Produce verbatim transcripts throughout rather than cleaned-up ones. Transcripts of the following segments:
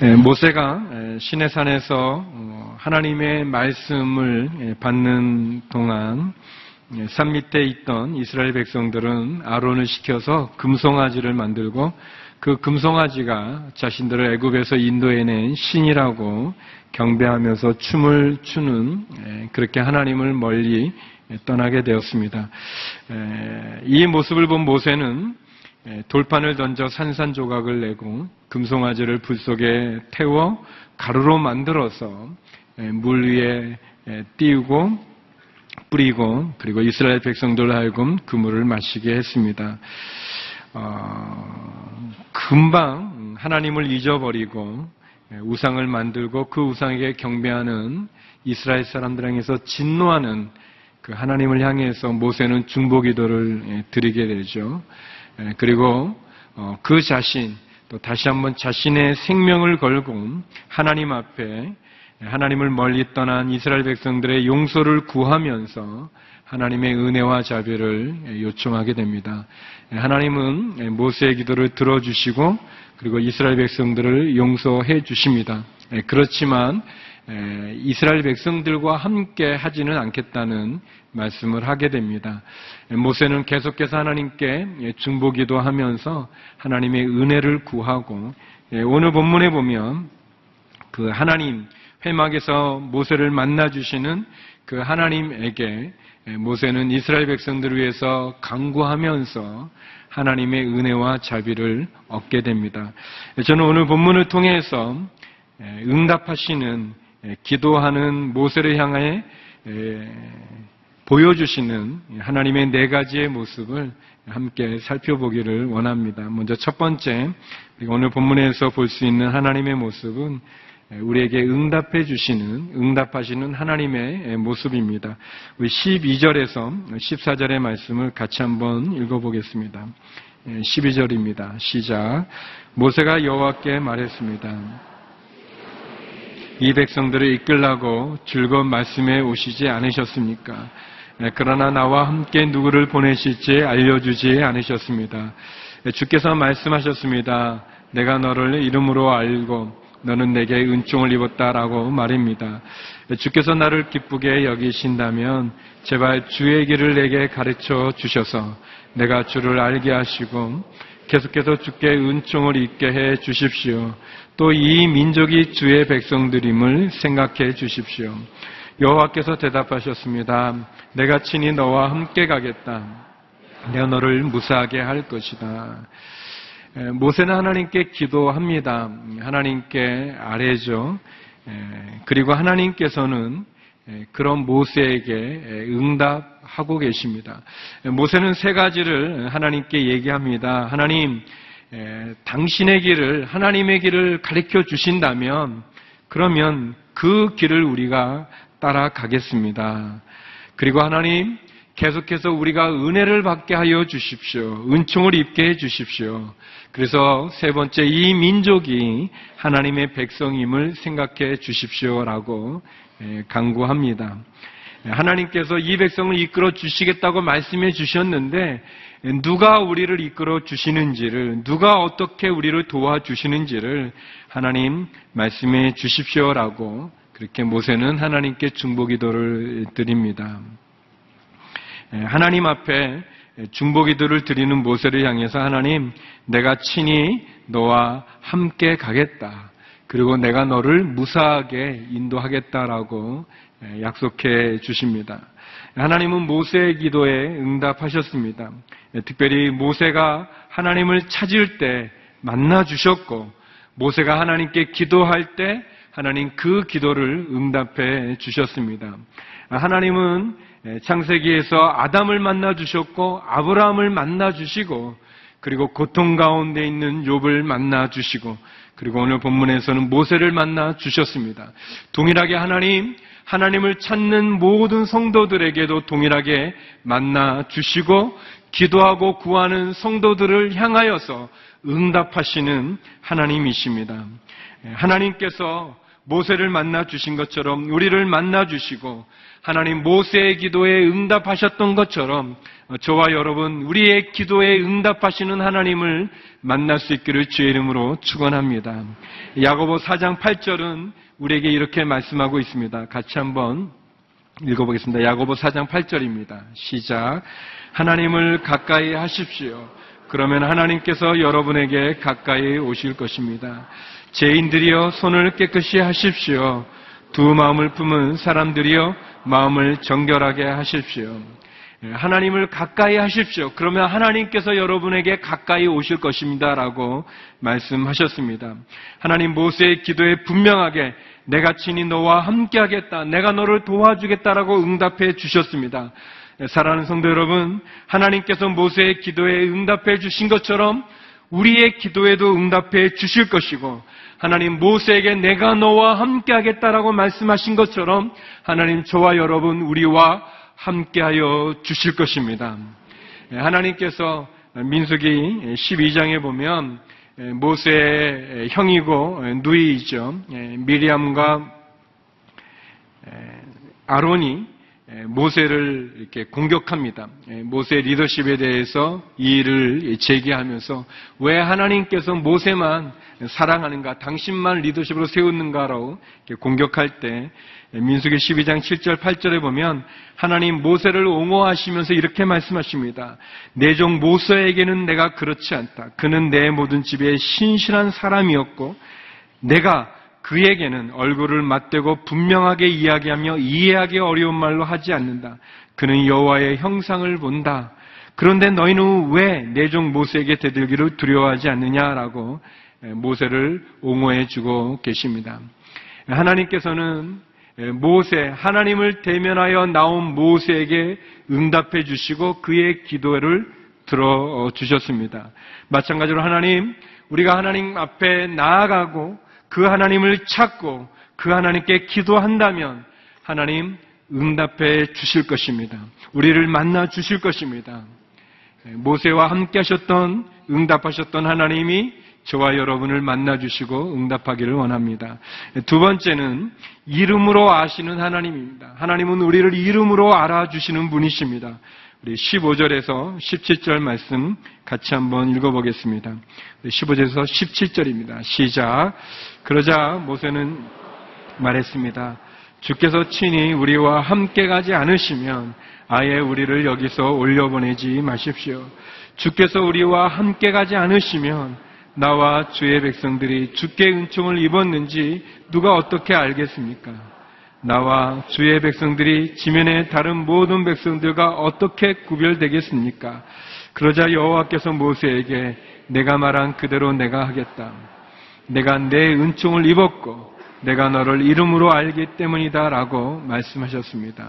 모세가 시내산에서 하나님의 말씀을 받는 동안 산 밑에 있던 이스라엘 백성들은 아론을 시켜서 금송아지를 만들고 그 금송아지가 자신들을 애굽에서 인도해낸 신이라고 경배하면서 춤을 추는, 그렇게 하나님을 멀리 떠나게 되었습니다. 이 모습을 본 모세는 돌판을 던져 산산조각을 내고 금송아지를 불 속에 태워 가루로 만들어서 물 위에 띄우고 뿌리고, 그리고 이스라엘 백성들로 하여금 그 물을 마시게 했습니다. 어, 금방 하나님을 잊어버리고 우상을 만들고 그 우상에게 경배하는 이스라엘 사람들 향해서 진노하는 그 하나님을 향해서 모세는 중보기도를 드리게 되죠. 그리고 그 자신, 또 다시 한번 자신의 생명을 걸고 하나님 앞에 하나님을 멀리 떠난 이스라엘 백성들의 용서를 구하면서 하나님의 은혜와 자비를 요청하게 됩니다. 하나님은 모세의 기도를 들어주시고 그리고 이스라엘 백성들을 용서해 주십니다. 그렇지만 이스라엘 백성들과 함께 하지는 않겠다는 말씀을 하게 됩니다. 모세는 계속해서 하나님께 중보기도하면서 하나님의 은혜를 구하고, 오늘 본문에 보면 그 하나님 회막에서 모세를 만나주시는 그 하나님에게 모세는 이스라엘 백성들을 위해서 간구하면서 하나님의 은혜와 자비를 얻게 됩니다. 저는 오늘 본문을 통해서 응답하시는, 기도하는 모세를 향해 보여주시는 하나님의 네 가지의 모습을 함께 살펴보기를 원합니다. 먼저 첫 번째, 오늘 본문에서 볼 수 있는 하나님의 모습은 우리에게 응답해 주시는, 응답하시는 하나님의 모습입니다. 우리 십이 절에서 십사 절의 말씀을 같이 한번 읽어보겠습니다. 십이 절입니다. 시작. 모세가 여호와께 말했습니다. 이 백성들을 이끌라고 즐거운 말씀에 오시지 않으셨습니까? 그러나 나와 함께 누구를 보내실지 알려주지 않으셨습니다. 주께서 말씀하셨습니다. 내가 너를 이름으로 알고 너는 내게 은총을 입었다라고 말입니다. 주께서 나를 기쁘게 여기신다면 제발 주의 길을 내게 가르쳐 주셔서 내가 주를 알게 하시고 계속해서 주께 은총을 입게 해 주십시오. 또 이 민족이 주의 백성들임을 생각해 주십시오. 여호와께서 대답하셨습니다. 내가 친히 너와 함께 가겠다. 내가 너를 무사하게 할 것이다. 모세는 하나님께 기도합니다. 하나님께 아뢰죠. 그리고 하나님께서는 그런 모세에게 응답하고 계십니다. 모세는 세 가지를 하나님께 얘기합니다. 하나님, 당신의 길을, 하나님의 길을 가르쳐 주신다면 그러면 그 길을 우리가 따라가겠습니다. 그리고 하나님, 계속해서 우리가 은혜를 받게 하여 주십시오. 은총을 입게 해 주십시오. 그래서 세 번째, 이 민족이 하나님의 백성임을 생각해 주십시오라고 간구합니다. 하나님께서 이 백성을 이끌어 주시겠다고 말씀해 주셨는데 누가 우리를 이끌어 주시는지를, 누가 어떻게 우리를 도와주시는지를 하나님 말씀해 주십시오라고 그렇게 모세는 하나님께 중보기도를 드립니다. 하나님 앞에 중보기도를 드리는 모세를 향해서 하나님, 내가 친히 너와 함께 가겠다. 그리고 내가 너를 무사하게 인도하겠다라고 약속해 주십니다. 하나님은 모세의 기도에 응답하셨습니다. 특별히 모세가 하나님을 찾을 때 만나 주셨고, 모세가 하나님께 기도할 때 하나님 그 기도를 응답해 주셨습니다. 하나님은 창세기에서 아담을 만나 주셨고 아브라함을 만나 주시고 그리고 고통 가운데 있는 욥을 만나 주시고 그리고 오늘 본문에서는 모세를 만나 주셨습니다. 동일하게 하나님, 하나님을 찾는 모든 성도들에게도 동일하게 만나 주시고 기도하고 구하는 성도들을 향하여서 응답하시는 하나님이십니다. 하나님께서 모세를 만나 주신 것처럼 우리를 만나 주시고 하나님 모세의 기도에 응답하셨던 것처럼 저와 여러분 우리의 기도에 응답하시는 하나님을 만날 수 있기를 주의 이름으로 축원합니다. 야고보 사 장 팔 절은 우리에게 이렇게 말씀하고 있습니다. 같이 한번 읽어보겠습니다. 야고보 사 장 팔 절입니다. 시작. 하나님을 가까이 하십시오. 그러면 하나님께서 여러분에게 가까이 오실 것입니다. 죄인들이여 손을 깨끗이 하십시오. 두 마음을 품은 사람들이여 마음을 정결하게 하십시오. 하나님을 가까이 하십시오. 그러면 하나님께서 여러분에게 가까이 오실 것입니다. 라고 말씀하셨습니다. 하나님 모세의 기도에 분명하게 내가 친히 너와 함께 하겠다. 내가 너를 도와주겠다라고 응답해 주셨습니다. 사랑하는 성도 여러분, 하나님께서 모세의 기도에 응답해 주신 것처럼 우리의 기도에도 응답해 주실 것이고 하나님 모세에게 내가 너와 함께 하겠다라고 말씀하신 것처럼 하나님 저와 여러분 우리와 함께하여 주실 것입니다. 하나님께서 민수기 십이 장에 보면 모세의 형이고 누이이죠. 미리암과 아론이 모세를 이렇게 공격합니다. 모세 리더십에 대해서 이 일을 제기하면서 왜 하나님께서 모세만 사랑하는가, 당신만 리더십으로 세우는가라고 공격할 때 민수기 십이 장 칠 절 팔 절에 보면 하나님 모세를 옹호하시면서 이렇게 말씀하십니다. 내 종 모세에게는 내가 그렇지 않다. 그는 내 모든 집에 신실한 사람이었고 내가 그에게는 얼굴을 맞대고 분명하게 이야기하며 이해하기 어려운 말로 하지 않는다. 그는 여호와의 형상을 본다. 그런데 너희는 왜 내 종 모세에게 대들기를 두려워하지 않느냐라고 모세를 옹호해 주고 계십니다. 하나님께서는 모세, 하나님을 대면하여 나온 모세에게 응답해 주시고 그의 기도를 들어주셨습니다. 마찬가지로 하나님, 우리가 하나님 앞에 나아가고 그 하나님을 찾고 그 하나님께 기도한다면 하나님 응답해 주실 것입니다. 우리를 만나 주실 것입니다. 모세와 함께 하셨던, 응답하셨던 하나님이 저와 여러분을 만나 주시고 응답하기를 원합니다. 두 번째는 이름으로 아시는 하나님입니다. 하나님은 우리를 이름으로 알아주시는 분이십니다. 우리 십오 절에서 십칠 절 말씀 같이 한번 읽어보겠습니다. 십오 절에서 십칠 절입니다. 시작. 그러자 모세는 말했습니다. 주께서 친히 우리와 함께 가지 않으시면 아예 우리를 여기서 올려보내지 마십시오. 주께서 우리와 함께 가지 않으시면 나와 주의 백성들이 주께 은총을 입었는지 누가 어떻게 알겠습니까? 나와 주의 백성들이 지면의 다른 모든 백성들과 어떻게 구별되겠습니까? 그러자 여호와께서 모세에게 내가 말한 그대로 내가 하겠다. 내가 내 은총을 입었고 내가 너를 이름으로 알기 때문이다 라고 말씀하셨습니다.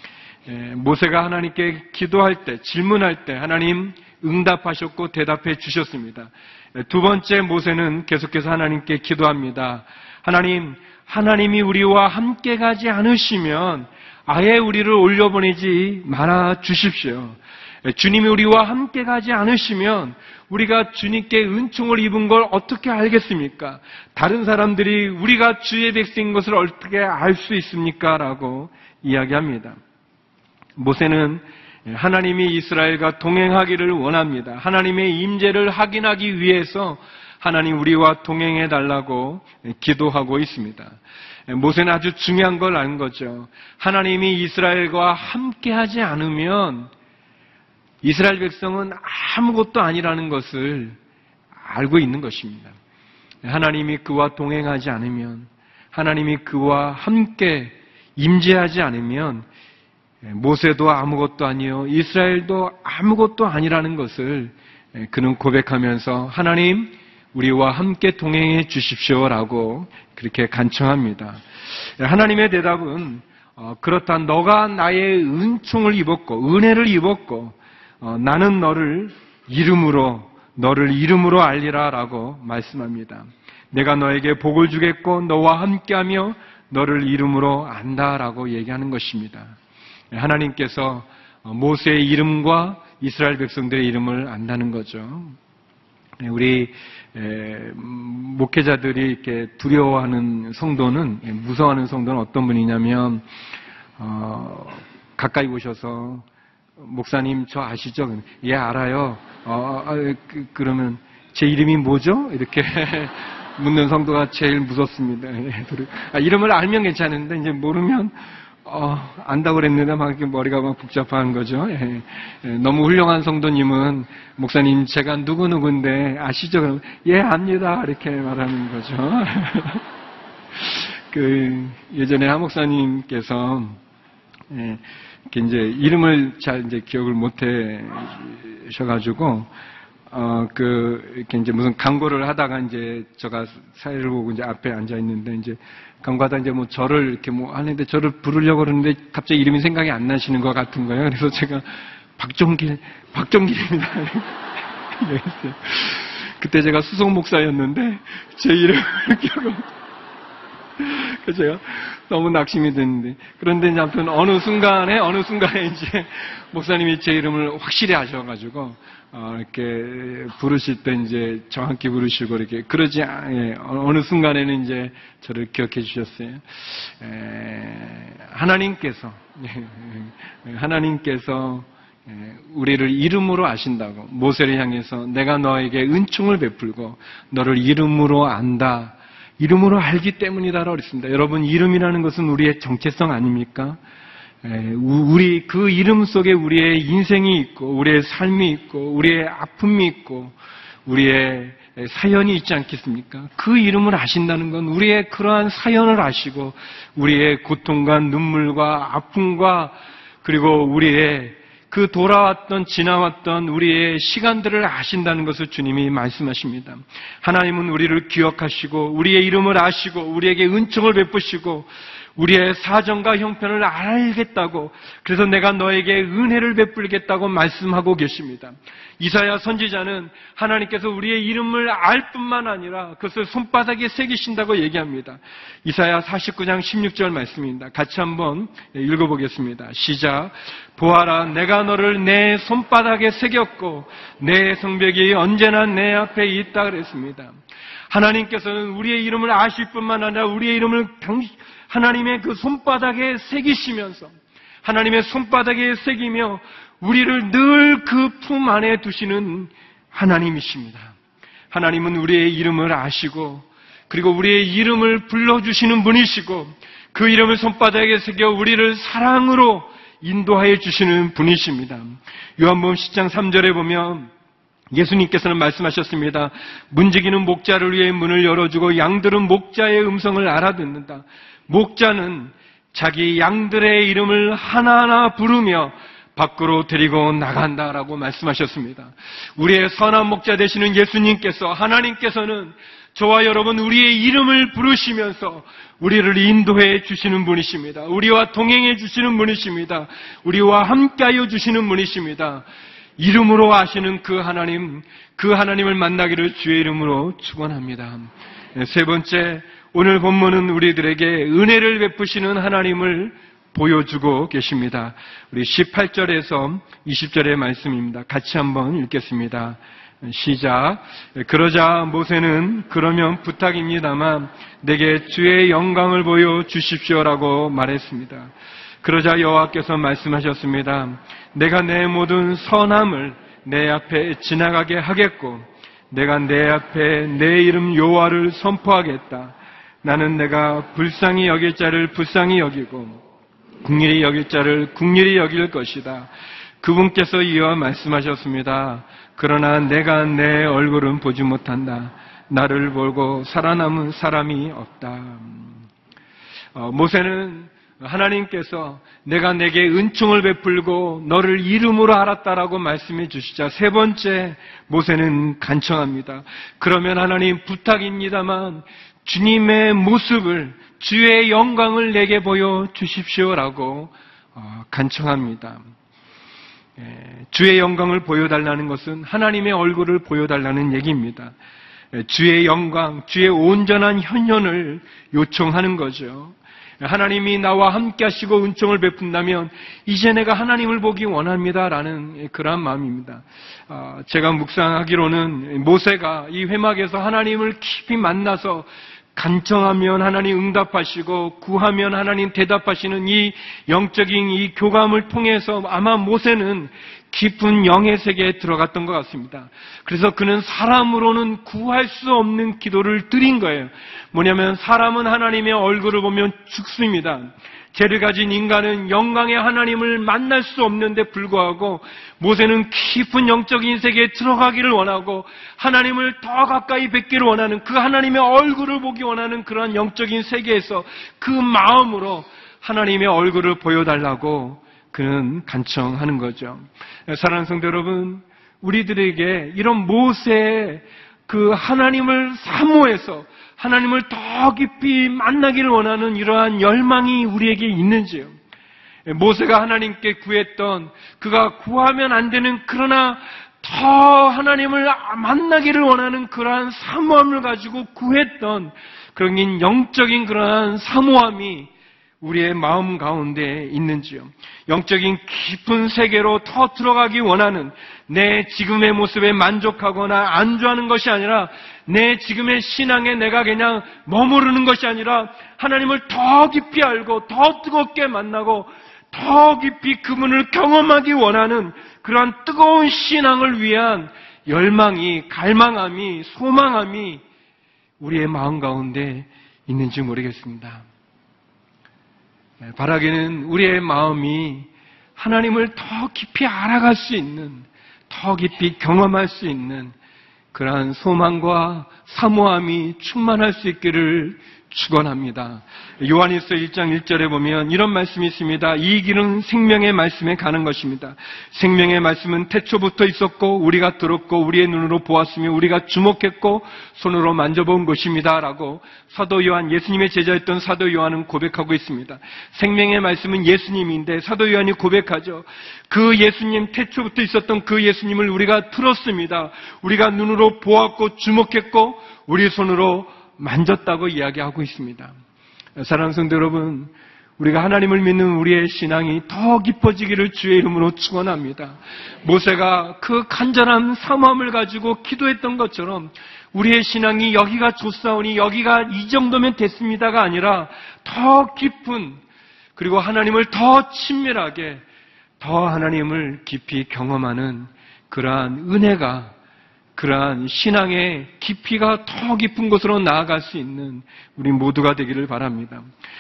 모세가 하나님께 기도할 때, 질문할 때 하나님 응답하셨고 대답해 주셨습니다. 두 번째 모세는 계속해서 하나님께 기도합니다. 하나님, 하나님이 우리와 함께 가지 않으시면 아예 우리를 올려보내지 말아 주십시오. 주님이 우리와 함께 가지 않으시면 우리가 주님께 은총을 입은 걸 어떻게 알겠습니까? 다른 사람들이 우리가 주의 백성인 것을 어떻게 알 수 있습니까? 라고 이야기합니다. 모세는 하나님이 이스라엘과 동행하기를 원합니다. 하나님의 임재를 확인하기 위해서 하나님 우리와 동행해 달라고 기도하고 있습니다. 모세는 아주 중요한 걸 아는 거죠. 하나님이 이스라엘과 함께하지 않으면 이스라엘 백성은 아무것도 아니라는 것을 알고 있는 것입니다. 하나님이 그와 동행하지 않으면, 하나님이 그와 함께 임재하지 않으면 모세도 아무것도 아니요, 이스라엘도 아무것도 아니라는 것을 그는 고백하면서 하나님 우리와 함께 동행해 주십시오라고 그렇게 간청합니다. 하나님의 대답은 그렇다, 너가 나의 은총을 입었고 은혜를 입었고 나는 너를 이름으로 너를 이름으로 알리라 라고 말씀합니다. 내가 너에게 복을 주겠고 너와 함께하며 너를 이름으로 안다라고 얘기하는 것입니다. 하나님께서 모세의 이름과 이스라엘 백성들의 이름을 안다는 거죠. 우리 목회자들이 이렇게 두려워하는 성도는, 무서워하는 성도는 어떤 분이냐면, 어, 가까이 오셔서 목사님 저 아시죠? 예, 알아요. 어, 그, 그러면 제 이름이 뭐죠? 이렇게 묻는 성도가 제일 무섭습니다. 아, 이름을 알면 괜찮은데 이제 모르면 어, 안다고 그랬는데 막 이렇게 머리가 막 복잡한 거죠. 예, 예, 너무 훌륭한 성도님은 목사님 제가 누구 누구인데 아시죠? 그러면 예, 압니다. 이렇게 말하는 거죠. 그 예전에 한 목사님께서 예, 이제 이름을 잘 이제 기억을 못 하셔가지고, 어, 그, 이렇게 이제 무슨 광고를 하다가 이제 제가 사회를 보고 이제 앞에 앉아 있는데 이제 광고하다 이제 뭐 저를 이렇게 뭐 하는데 저를 부르려고 그러는데 갑자기 이름이 생각이 안 나시는 것 같은 거예요. 그래서 제가 박종길, 박종길입니다. 그때 제가 수석 목사였는데 제 이름을 기억을 그래서 제가 너무 낙심이 됐는데, 그런데 이제 아무튼 어느 순간에, 어느 순간에 이제 목사님이 제 이름을 확실히 아셔가지고, 어, 이렇게 부르실 때 이제 정확히 부르시고, 이렇게, 그러지, 예, 어느 순간에는 이제 저를 기억해 주셨어요. 에, 하나님께서, 하나님께서 우리를 이름으로 아신다고, 모세를 향해서 내가 너에게 은총을 베풀고, 너를 이름으로 안다. 이름으로 알기 때문이다라고 그랬습니다. 여러분, 이름이라는 것은 우리의 정체성 아닙니까? 우리 그 이름 속에 우리의 인생이 있고, 우리의 삶이 있고, 우리의 아픔이 있고, 우리의 사연이 있지 않겠습니까? 그 이름을 아신다는 건 우리의 그러한 사연을 아시고, 우리의 고통과 눈물과 아픔과 그리고 우리의 그 돌아왔던 지나왔던 우리의 시간들을 아신다는 것을 주님이 말씀하십니다. 하나님은 우리를 기억하시고 우리의 이름을 아시고 우리에게 은총을 베푸시고 우리의 사정과 형편을 알겠다고, 그래서 내가 너에게 은혜를 베풀겠다고 말씀하고 계십니다. 이사야 선지자는 하나님께서 우리의 이름을 알 뿐만 아니라 그것을 손바닥에 새기신다고 얘기합니다. 이사야 사십구 장 십육 절 말씀입니다. 같이 한번 읽어보겠습니다. 시작. 보아라, 내가 너를 내 손바닥에 새겼고 내 성벽이 언제나 내 앞에 있다 그랬습니다. 하나님께서는 우리의 이름을 아실 뿐만 아니라 우리의 이름을 하나님의 그 손바닥에 새기시면서, 하나님의 손바닥에 새기며 우리를 늘 그 품 안에 두시는 하나님이십니다. 하나님은 우리의 이름을 아시고 그리고 우리의 이름을 불러주시는 분이시고 그 이름을 손바닥에 새겨 우리를 사랑으로 인도하여 주시는 분이십니다. 요한복음 십 장 삼 절에 보면 예수님께서는 말씀하셨습니다. 문지기는 목자를 위해 문을 열어주고 양들은 목자의 음성을 알아듣는다. 목자는 자기 양들의 이름을 하나하나 부르며 밖으로 데리고 나간다라고 말씀하셨습니다. 우리의 선한 목자 되시는 예수님께서, 하나님께서는 저와 여러분 우리의 이름을 부르시면서 우리를 인도해 주시는 분이십니다. 우리와 동행해 주시는 분이십니다. 우리와 함께하여 주시는 분이십니다. 이름으로 아시는 그 하나님, 그 하나님을 만나기를 주의 이름으로 축원합니다. 세 번째, 오늘 본문은 우리들에게 은혜를 베푸시는 하나님을 보여주고 계십니다. 우리 십팔 절에서 이십 절의 말씀입니다. 같이 한번 읽겠습니다. 시작. 그러자 모세는 그러면 부탁입니다만 내게 주의 영광을 보여주십시오라고 말했습니다. 그러자 여호와께서 말씀하셨습니다. 내가 내 모든 선함을 내 앞에 지나가게 하겠고 내가 내 앞에 내 이름 여호와를 선포하겠다. 나는 내가 불쌍히 여길 자를 불쌍히 여기고 긍휼히 여길 자를 긍휼히 여길 것이다. 그분께서 이어 말씀하셨습니다. 그러나 내가 내 얼굴은 보지 못한다. 나를 보고 살아남은 사람이 없다. 어, 모세는 하나님께서 내가 내게 은총을 베풀고 너를 이름으로 알았다라고 말씀해 주시자 세 번째 모세는 간청합니다. 그러면 하나님 부탁입니다만 주님의 모습을, 주의 영광을 내게 보여주십시오라고 간청합니다. 주의 영광을 보여달라는 것은 하나님의 얼굴을 보여달라는 얘기입니다. 주의 영광, 주의 온전한 현현을 요청하는 거죠. 하나님이 나와 함께 하시고 은총을 베푼다면 이제 내가 하나님을 보기 원합니다라는 그러한 마음입니다. 제가 묵상하기로는 모세가 이 회막에서 하나님을 깊이 만나서 간청하면 하나님 응답하시고 구하면 하나님 대답하시는 이 영적인 이 교감을 통해서 아마 모세는 깊은 영의 세계에 들어갔던 것 같습니다. 그래서 그는 사람으로는 구할 수 없는 기도를 드린 거예요. 뭐냐면 사람은 하나님의 얼굴을 보면 죽습니다. 죄를 가진 인간은 영광의 하나님을 만날 수 없는데 불구하고 모세는 깊은 영적인 세계에 들어가기를 원하고 하나님을 더 가까이 뵙기를 원하는, 그 하나님의 얼굴을 보기 원하는 그러한 영적인 세계에서 그 마음으로 하나님의 얼굴을 보여달라고 그는 간청하는 거죠. 사랑하는 성도 여러분, 우리들에게 이런 모세의 그 하나님을 사모해서 하나님을 더 깊이 만나기를 원하는 이러한 열망이 우리에게 있는지요? 모세가 하나님께 구했던, 그가 구하면 안 되는 그러나 더 하나님을 만나기를 원하는 그러한 사모함을 가지고 구했던 그런 영적인 그러한 사모함이 우리의 마음 가운데 있는지요? 영적인 깊은 세계로 더 들어가기 원하는, 내 지금의 모습에 만족하거나 안주하는 것이 아니라 내 지금의 신앙에 내가 그냥 머무르는 것이 아니라 하나님을 더 깊이 알고 더 뜨겁게 만나고 더 깊이 그분을 경험하기 원하는 그러한 뜨거운 신앙을 위한 열망이, 갈망함이, 소망함이 우리의 마음 가운데 있는지 모르겠습니다. 바라기는 우리의 마음이 하나님을 더 깊이 알아갈 수 있는, 더 깊이 경험할 수 있는 그러한 소망과 사모함이 충만할 수 있기를 축원합니다. 요한일서 일 장 일 절에 보면 이런 말씀이 있습니다. 이 길은 생명의 말씀에 가는 것입니다. 생명의 말씀은 태초부터 있었고 우리가 들었고 우리의 눈으로 보았으며 우리가 주목했고 손으로 만져본 것입니다 라고 사도 요한, 예수님의 제자였던 사도 요한은 고백하고 있습니다. 생명의 말씀은 예수님인데 사도 요한이 고백하죠. 그 예수님, 태초부터 있었던 그 예수님을 우리가 들었습니다. 우리가 눈으로 보았고 주목했고 우리 손으로 만졌다고 이야기하고 있습니다. 사랑하는 성도 여러분, 우리가 하나님을 믿는 우리의 신앙이 더 깊어지기를 주의 이름으로 축원합니다. 모세가 그 간절한 사모함을 가지고 기도했던 것처럼 우리의 신앙이 여기가 좋사오니 여기가 이 정도면 됐습니다가 아니라 더 깊은, 그리고 하나님을 더 친밀하게, 더 하나님을 깊이 경험하는 그러한 은혜가, 그러한 신앙의 깊이가 더 깊은 곳으로 나아갈 수 있는 우리 모두가 되기를 바랍니다.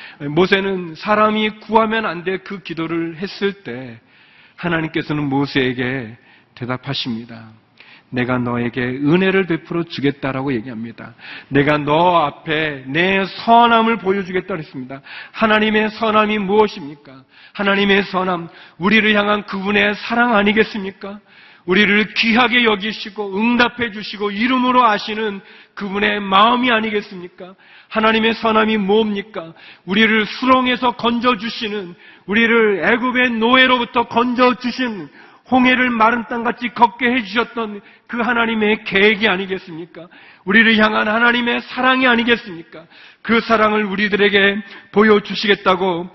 모세는 사람이 구하면 안 될 그 기도를 했을 때 하나님께서는 모세에게 대답하십니다. 내가 너에게 은혜를 베풀어 주겠다라고 얘기합니다. 내가 너 앞에 내 선함을 보여주겠다고 했습니다. 하나님의 선함이 무엇입니까? 하나님의 선함, 우리를 향한 그분의 사랑 아니겠습니까? 우리를 귀하게 여기시고 응답해 주시고 이름으로 아시는 그분의 마음이 아니겠습니까? 하나님의 선함이 뭡니까? 우리를 수렁에서 건져주시는, 우리를 애굽의 노예로부터 건져주신, 홍해를 마른 땅같이 걷게 해주셨던 그 하나님의 계획이 아니겠습니까? 우리를 향한 하나님의 사랑이 아니겠습니까? 그 사랑을 우리들에게 보여주시겠다고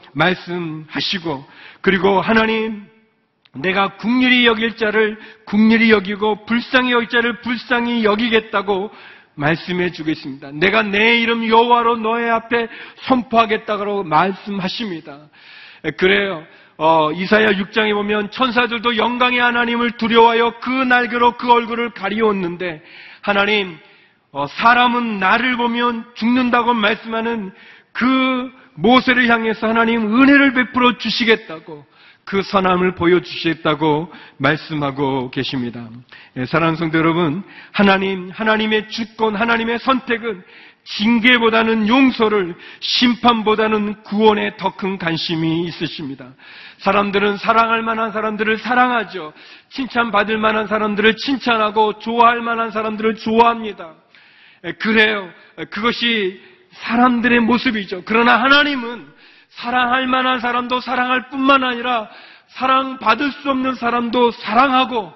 말씀하시고, 그리고 하나님, 내가 긍휼히 여길 자를 긍휼히 여기고 불쌍히 여길 자를 불쌍히 여기겠다고 말씀해 주겠습니다. 내가 내 이름 여호와로 너의 앞에 선포하겠다고 말씀하십니다. 그래요. 어, 이사야 육 장에 보면 천사들도 영광의 하나님을 두려워하여 그 날개로 그 얼굴을 가리웠는데, 하나님, 어, 사람은 나를 보면 죽는다고 말씀하는 그 모세를 향해서 하나님 은혜를 베풀어 주시겠다고, 그 선함을 보여주시겠다고 말씀하고 계십니다. 예, 사랑하는 성도 여러분, 하나님, 하나님의 주권, 하나님의 선택은 징계보다는 용서를, 심판보다는 구원에 더 큰 관심이 있으십니다. 사람들은 사랑할 만한 사람들을 사랑하죠. 칭찬받을 만한 사람들을 칭찬하고 좋아할 만한 사람들을 좋아합니다. 예, 그래요. 그것이 사람들의 모습이죠. 그러나 하나님은 사랑할 만한 사람도 사랑할 뿐만 아니라 사랑받을 수 없는 사람도 사랑하고,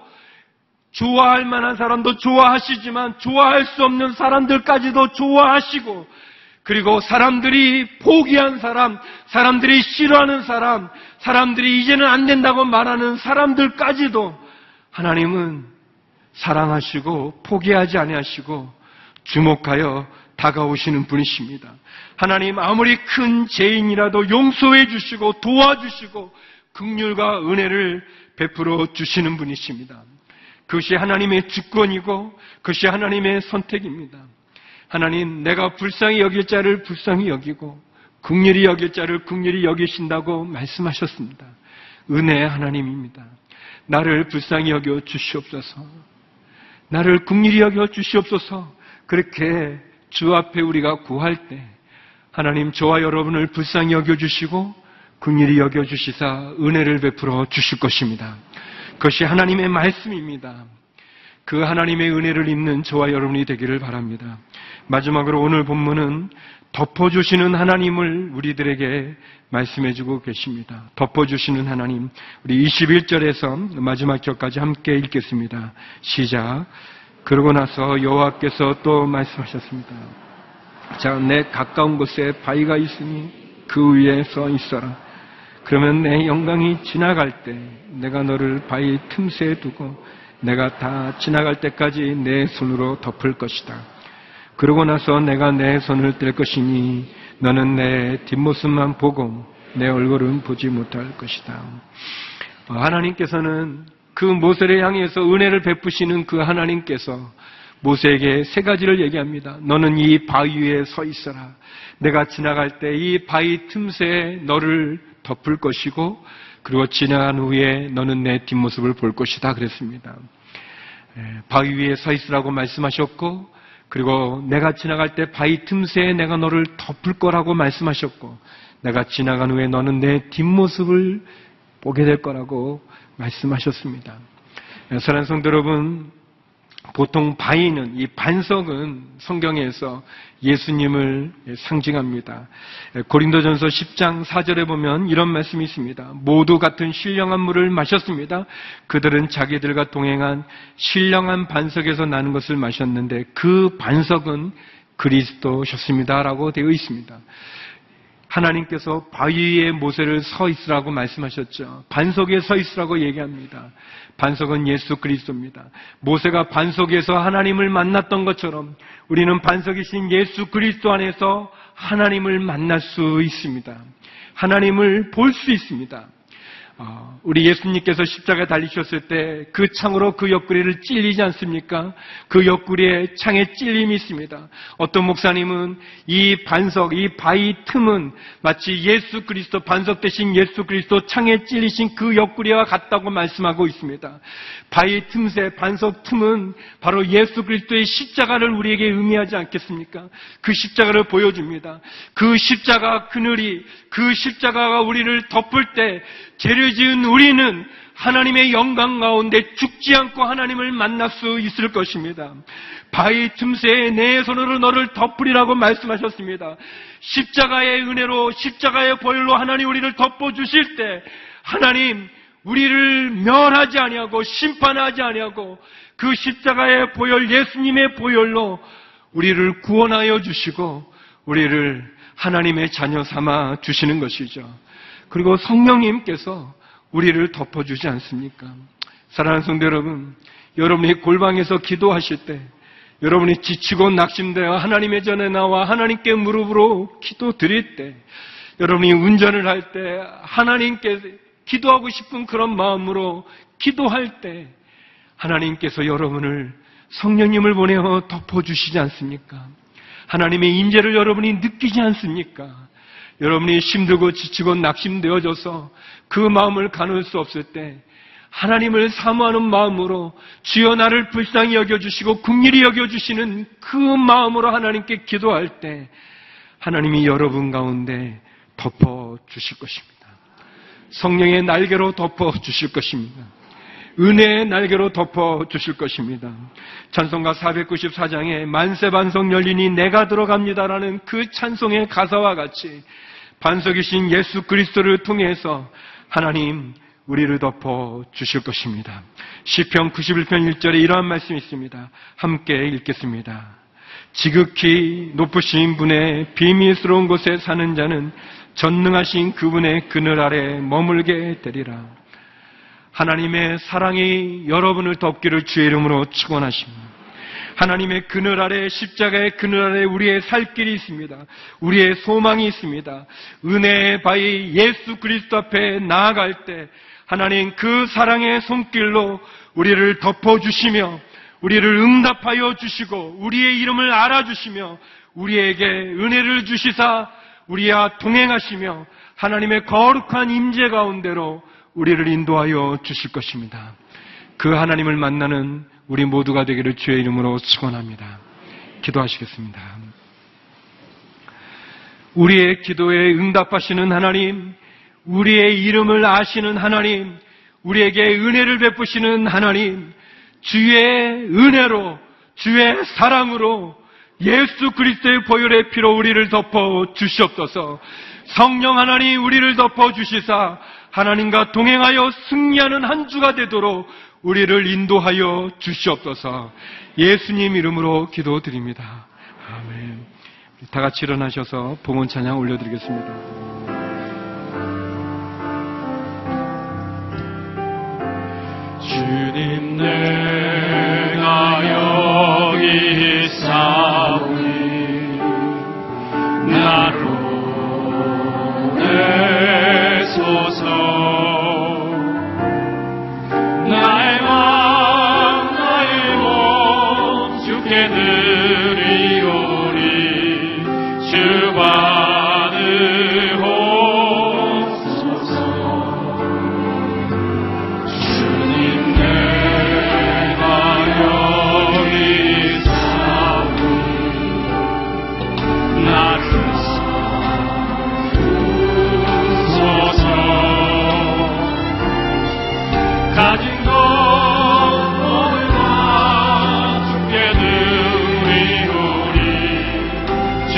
좋아할 만한 사람도 좋아하시지만 좋아할 수 없는 사람들까지도 좋아하시고, 그리고 사람들이 포기한 사람, 사람들이 싫어하는 사람, 사람들이 이제는 안 된다고 말하는 사람들까지도 하나님은 사랑하시고 포기하지 아니하시고 주목하여 다가오시는 분이십니다. 하나님 아무리 큰 죄인이라도 용서해 주시고 도와주시고 긍휼과 은혜를 베풀어 주시는 분이십니다. 그것이 하나님의 주권이고 그것이 하나님의 선택입니다. 하나님, 내가 불쌍히 여길 자를 불쌍히 여기고 긍휼히 여길 자를 긍휼히 여기신다고 말씀하셨습니다. 은혜의 하나님입니다. 나를 불쌍히 여겨 주시옵소서. 나를 긍휼히 여겨 주시옵소서. 그렇게 주 앞에 우리가 구할 때 하나님 저와 여러분을 불쌍히 여겨 주시고 긍휼히 여겨 주시사 은혜를 베풀어 주실 것입니다. 그것이 하나님의 말씀입니다. 그 하나님의 은혜를 입는 저와 여러분이 되기를 바랍니다. 마지막으로 오늘 본문은 덮어주시는 하나님을 우리들에게 말씀해주고 계십니다. 덮어주시는 하나님, 우리 이십일 절에서 마지막 절까지 함께 읽겠습니다. 시작. 그러고 나서 여호와께서 또 말씀하셨습니다. 자, 내 가까운 곳에 바위가 있으니 그 위에 서 있어라. 그러면 내 영광이 지나갈 때 내가 너를 바위 틈새에 두고 내가 다 지나갈 때까지 내 손으로 덮을 것이다. 그러고 나서 내가 내 손을 뗄 것이니 너는 내 뒷모습만 보고 내 얼굴은 보지 못할 것이다. 하나님께서는 그 모세를 향해서 은혜를 베푸시는 그 하나님께서 모세에게 세 가지를 얘기합니다. 너는 이 바위 위에 서 있어라. 내가 지나갈 때 이 바위 틈새에 너를 덮을 것이고 그리고 지나간 후에 너는 내 뒷모습을 볼 것이다 그랬습니다. 바위 위에 서 있으라고 말씀하셨고 그리고 내가 지나갈 때 바위 틈새에 내가 너를 덮을 거라고 말씀하셨고 내가 지나간 후에 너는 내 뒷모습을 보게 될 거라고 말씀하셨습니다. 사랑하는 성도 여러분, 보통 바위는, 이 반석은 성경에서 예수님을 상징합니다. 고린도전서 십 장 사 절에 보면 이런 말씀이 있습니다. 모두 같은 신령한 물을 마셨습니다. 그들은 자기들과 동행한 신령한 반석에서 나는 것을 마셨는데 그 반석은 그리스도셨습니다. 라고 되어 있습니다. 하나님께서 바위 위에 모세를 서 있으라고 말씀하셨죠. 반석에 서 있으라고 얘기합니다. 반석은 예수 그리스도입니다. 모세가 반석에서 하나님을 만났던 것처럼 우리는 반석이신 예수 그리스도 안에서 하나님을 만날 수 있습니다. 하나님을 볼 수 있습니다. 어, 우리 예수님께서 십자가에 달리셨을 때 그 창으로 그 옆구리를 찔리지 않습니까? 그 옆구리에 창에 찔림이 있습니다. 어떤 목사님은 이 반석, 이 바위 틈은 마치 예수 그리스도, 반석 대신 예수 그리스도 창에 찔리신 그 옆구리와 같다고 말씀하고 있습니다. 바위 틈새, 반석 틈은 바로 예수 그리스도의 십자가를 우리에게 의미하지 않겠습니까? 그 십자가를 보여줍니다. 그 십자가 그늘이, 그 십자가가 우리를 덮을 때 죄를 지은 우리는 하나님의 영광 가운데 죽지 않고 하나님을 만날 수 있을 것입니다. 바위 틈새에 내 손으로 너를 덮으리라고 말씀하셨습니다. 십자가의 은혜로, 십자가의 보혈로 하나님 우리를 덮어주실 때 하나님 우리를 멸하지 아니하고 심판하지 아니하고 그 십자가의 보혈, 예수님의 보혈로 우리를 구원하여 주시고 우리를 하나님의 자녀 삼아 주시는 것이죠. 그리고 성령님께서 우리를 덮어주지 않습니까? 사랑하는 성도 여러분, 여러분이 골방에서 기도하실 때 여러분이 지치고 낙심되어 하나님의 전에 나와 하나님께 무릎으로 기도 드릴 때 여러분이 운전을 할 때 하나님께 기도하고 싶은 그런 마음으로 기도할 때 하나님께서 여러분을 성령님을 보내어 덮어주시지 않습니까? 하나님의 임재를 여러분이 느끼지 않습니까? 여러분이 힘들고 지치고 낙심되어져서 그 마음을 가눌 수 없을 때 하나님을 사모하는 마음으로 주여 나를 불쌍히 여겨주시고 긍휼히 여겨주시는 그 마음으로 하나님께 기도할 때 하나님이 여러분 가운데 덮어주실 것입니다. 성령의 날개로 덮어주실 것입니다. 은혜의 날개로 덮어주실 것입니다. 찬송가 사백구십사 장에 만세반석 열리니 내가 들어갑니다라는 그 찬송의 가사와 같이 반석이신 예수 그리스도를 통해서 하나님 우리를 덮어주실 것입니다. 시편 구십일 편 일 절에 이러한 말씀이 있습니다. 함께 읽겠습니다. 지극히 높으신 분의 비밀스러운 곳에 사는 자는 전능하신 그분의 그늘 아래 머물게 되리라. 하나님의 사랑이 여러분을 덮기를 주의 이름으로 축원하십니다. 하나님의 그늘 아래, 십자가의 그늘 아래 우리의 살 길이 있습니다. 우리의 소망이 있습니다. 은혜의 바위 예수 그리스도 앞에 나아갈 때 하나님 그 사랑의 손길로 우리를 덮어주시며 우리를 응답하여 주시고 우리의 이름을 알아주시며 우리에게 은혜를 주시사 우리와 동행하시며 하나님의 거룩한 임재 가운데로 우리를 인도하여 주실 것입니다. 그 하나님을 만나는 우리 모두가 되기를 주의 이름으로 축원합니다. 기도하시겠습니다. 우리의 기도에 응답하시는 하나님, 우리의 이름을 아시는 하나님, 우리에게 은혜를 베푸시는 하나님, 주의 은혜로, 주의 사랑으로 예수 그리스도의 보혈의 피로 우리를 덮어 주시옵소서. 성령 하나님 우리를 덮어 주시사 하나님과 동행하여 승리하는 한 주가 되도록 우리를 인도하여 주시옵소서. 예수님 이름으로 기도드립니다. 아멘. 다 같이 일어나셔서 봉헌 찬양 올려드리겠습니다. 주님 내가 여기 있사오니 나로 내소서. 나의 맘 나의 몸 주께 드리오리. 주 받으옵소서. 주님 내가 여기 사오니 나를 사소서. 가진 것 모두 다 주께 드리오리. 주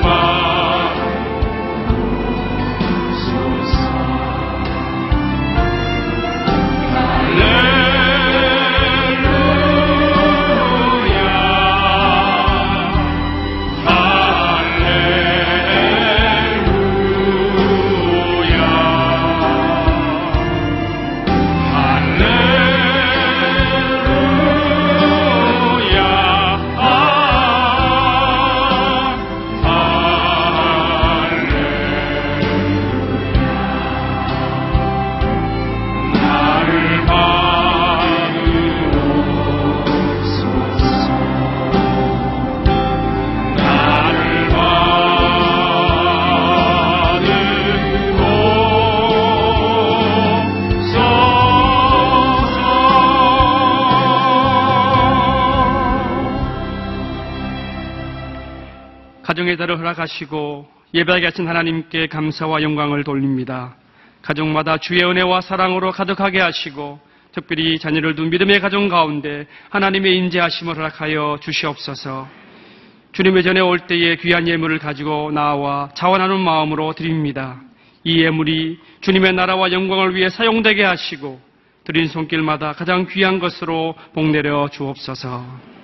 받으옵소서. 할렐루야 가정의 달을 허락하시고 예배하게 하신 하나님께 감사와 영광을 돌립니다. 가정마다 주의 은혜와 사랑으로 가득하게 하시고 특별히 자녀를 둔 믿음의 가정 가운데 하나님의 인재하심을 허락하여 주시옵소서. 주님의 전에 올 때에 귀한 예물을 가지고 나와 자원하는 마음으로 드립니다. 이 예물이 주님의 나라와 영광을 위해 사용되게 하시고 드린 손길마다 가장 귀한 것으로 복내려 주옵소서.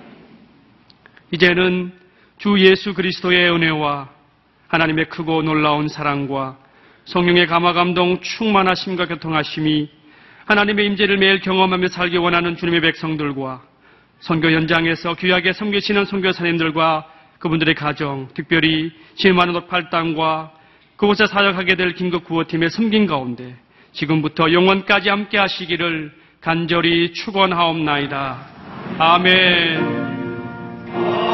이제는 주 예수 그리스도의 은혜와 하나님의 크고 놀라운 사랑과 성령의 감화감동 충만하심과 교통하심이 하나님의 임재를 매일 경험하며 살기 원하는 주님의 백성들과 선교 현장에서 귀하게 섬기시는 선교사님들과 그분들의 가정, 특별히 칠만원 노팔당과 그곳에 사역하게 될 긴급 구호팀의 섬긴 가운데 지금부터 영원까지 함께 하시기를 간절히 축원하옵나이다. 아멘.